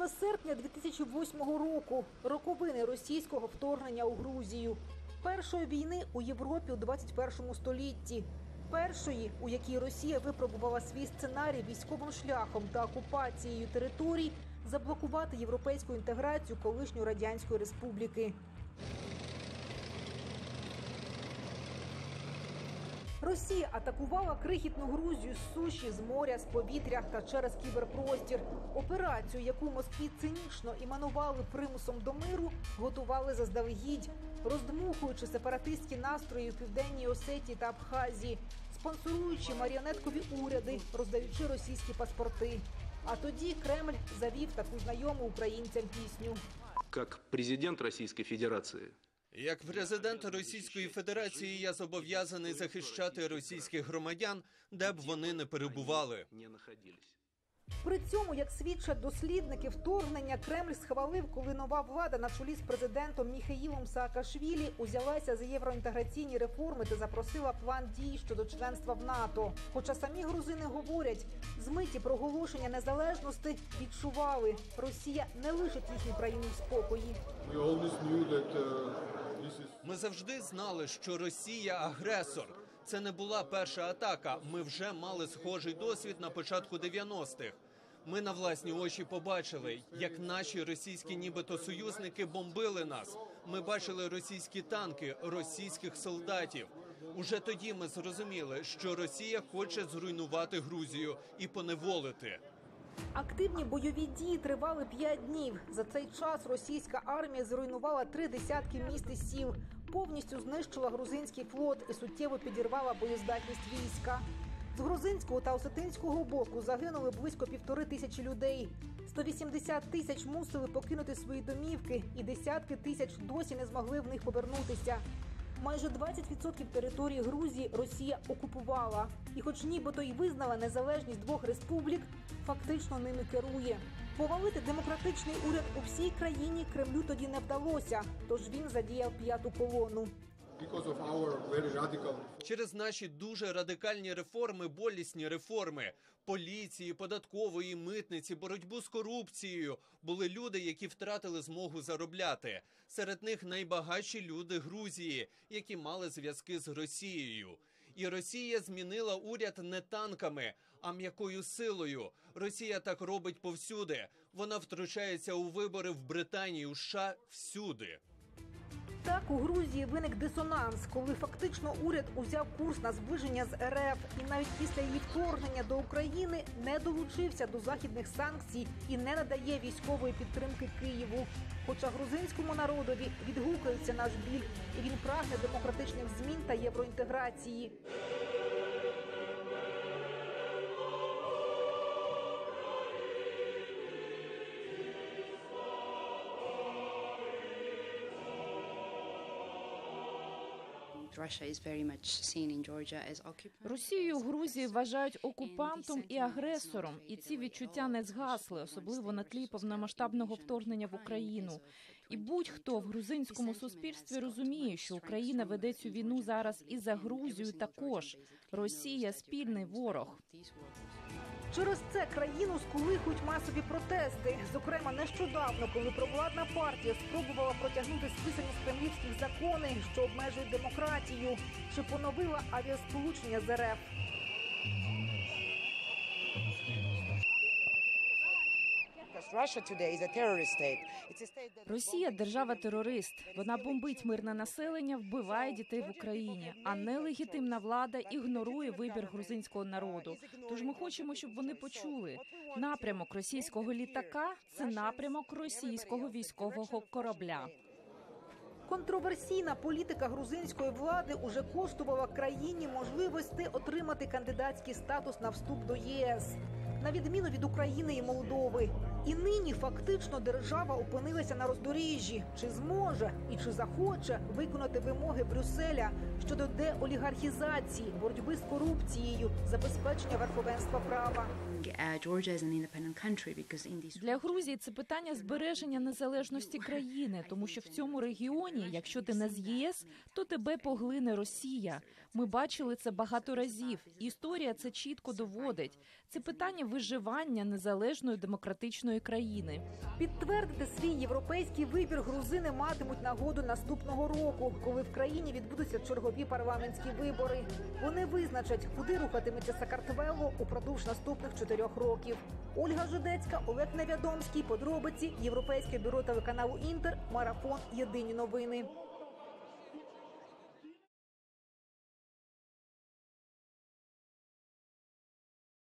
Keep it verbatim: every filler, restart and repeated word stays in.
шостого серпня дві тисячі восьмого року – роковини російського вторгнення у Грузію. Першої війни у Європі у двадцять першому столітті. Першої, у якій Росія випробувала свій сценарій військовим шляхом та окупацією територій заблокувати європейську інтеграцію колишньої Радянської Республіки. Росія атакувала крихітну Грузію з суші, з моря, з повітря та через кіберпростір. Операцію, яку Москві цинічно іменували примусом до миру, готували заздалегідь, роздмухуючи сепаратистські настрої у Південній Осетії та Абхазії, спонсоруючи маріонеткові уряди, роздаючи російські паспорти. А тоді Кремль завів таку знайому українцям пісню. Як президент Російської Федерації, Як президент Російської Федерації я зобов'язаний захищати російських громадян, де б вони не перебували. При цьому, як свідчать дослідники вторгнення, Кремль схвалив, коли нова влада на чолі з президентом Міхеїлом Саакашвілі узялася за євроінтеграційні реформи та запросила план дій щодо членства в НАТО. Хоча самі грузини говорять, змиті проголошення незалежності відчували, Росія не лишить їхню країну в спокої. Ми завжди знали, що Росія – агресор. Це не була перша атака. Ми вже мали схожий досвід на початку дев'яностих. Ми на власні очі побачили, як наші російські нібито союзники бомбили нас. Ми бачили російські танки, російських солдатів. Уже тоді ми зрозуміли, що Росія хоче зруйнувати Грузію і поневолити. Активні бойові дії тривали п'ять днів. За цей час російська армія зруйнувала три десятки міст і сіл, повністю знищила грузинський флот і суттєво підірвала боєздатність війська. З грузинського та осетинського боку загинули близько півтори тисячі людей. сто вісімдесят тисяч мусили покинути свої домівки, і десятки тисяч досі не змогли в них повернутися. Майже двадцять відсотків території Грузії Росія окупувала. І хоч нібито й визнала незалежність двох республік, фактично ними керує. Повалити демократичний уряд у всій країні Кремлю тоді не вдалося, тож він задіяв п'яту колону. Через наші дуже радикальні реформи, болісні реформи поліції, податкової, митниці, боротьбу з корупцією, були люди, які втратили змогу заробляти. Серед них найбагатші люди Грузії, які мали зв'язки з Росією. І Росія змінила уряд не танками, а м'якою силою. Росія так робить повсюди. Вона втручається у вибори в Британії, у США, всюди. Так у Грузії виник дисонанс, коли фактично уряд узяв курс на зближення з ер еф і навіть після її вторгнення до України не долучився до західних санкцій і не надає військової підтримки Києву. Хоча грузинському народові відгукується наш біль, і він прагне демократичних змін та євроінтеграції. Росію у Грузії вважають окупантом і агресором, і ці відчуття не згасли, особливо на тлі повномасштабного вторгнення в Україну. І будь-хто в грузинському суспільстві розуміє, що Україна веде цю війну зараз і за Грузію також. Росія – спільний ворог. Через це країну сколихують масові протести. Зокрема, нещодавно, коли провладна партія спробувала протягнути списані з кремлівських закони, що обмежують демократію, чи поновила авіасполучення з ер еф. Росія – держава-терорист. Вона бомбить мирне населення, вбиває дітей в Україні. А нелегітимна влада ігнорує вибір грузинського народу. Тож ми хочемо, щоб вони почули. Напрямок російського літака – це напрямок російського військового корабля. Контроверсійна політика грузинської влади уже коштувала країні можливості отримати кандидатський статус на вступ до ЄС, на відміну від України і Молдови. І нині фактично держава опинилася на роздоріжжі. Чи зможе і чи захоче виконати вимоги Брюсселя щодо деолігархізації, боротьби з корупцією, забезпечення верховенства права. Для Грузії це питання збереження незалежності країни, тому що в цьому регіоні, якщо ти не з ЄС, то тебе поглине Росія. Ми бачили це багато разів. Історія це чітко доводить. Це питання виживання незалежної демократичної країни. Підтвердити свій європейський вибір грузини матимуть нагоду наступного року, коли в країні відбудуться чергові парламентські вибори. Вони визначать, куди рухатиметься Саакартвело упродовж наступних чотирьох років. Ольга Жидецька, Олег Невядомський, подробиці, Європейське бюро телеканалу Інтер, Марафон, Єдині новини.